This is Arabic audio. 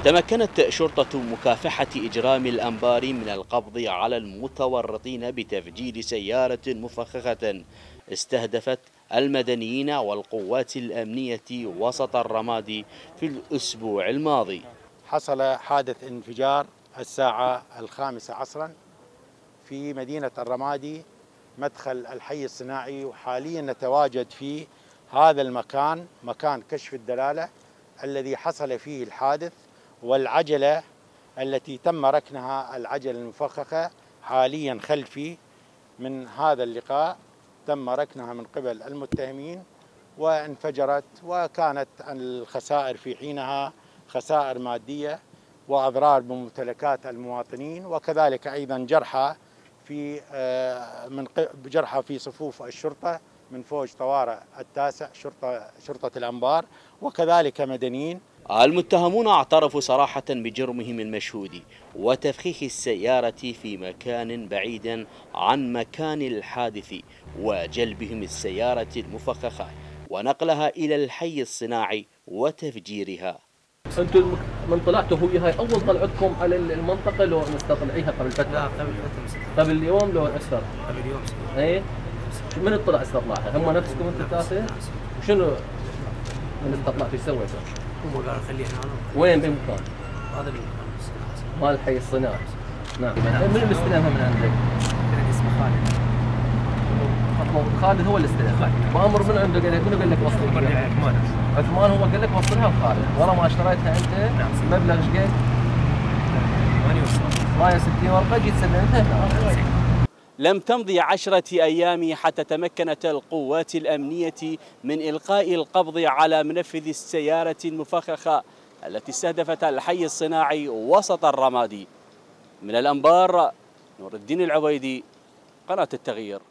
تمكنت شرطة مكافحة إجرام الأنبار من القبض على المتورطين بتفجير سيارة مفخخة استهدفت المدنيين والقوات الأمنية وسط الرمادي في الأسبوع الماضي. حصل حادث انفجار الساعة 5 عصرا في مدينة الرمادي مدخل الحي الصناعي، وحاليا نتواجد في هذا المكان، مكان كشف الدلالة الذي حصل فيه الحادث، والعجلة التي تم ركنها، العجلة المفخخة حاليا خلفي من هذا اللقاء تم ركنها من قبل المتهمين وانفجرت، وكانت الخسائر في حينها خسائر مادية وأضرار بممتلكات المواطنين، وكذلك أيضا جرحى في صفوف الشرطة من فوج طوارئ التاسع شرطة الأنبار، وكذلك مدنيين. المتهمون اعترفوا صراحة بجرمهم المشهود وتفخيخ السيارة في مكان بعيد عن مكان الحادث وجلبهم السيارة المفخخة ونقلها إلى الحي الصناعي وتفجيرها. انتم من طلعتوا هي هاي اول طلعتكم على المنطقه لو نستطلعيها قبل فتره؟ لا قبل فتره. قبل اليوم لو اكثر؟ قبل يوم. اي من طلع استطلعها؟ هم نفسكم انتم الثلاثه؟ وشنو من استطلعتوا ايش سويتوا؟ هم قالوا خليها هنا. وين بمكان؟ هذا المكان مال الحي الصناعي. نعم. من اللي استلمها من عندك؟ اسمه خالد. خالد هو اللي استلمها. مامور من عنده قال لك منو قال لك وصلها؟ عثمان هو قال لك وصلها وخالد، ورا ما اشتريتها انت. نعم. مبلغ ايش قد؟ 68 ورقه جيت سلمتها هنا. لم تمضي 10 أيام حتى تمكنت القوات الأمنية من إلقاء القبض على منفذ السيارة المفخخة التي استهدفت الحي الصناعي وسط الرمادي. من الأنبار، نور الدين العبيدي، قناة التغيير.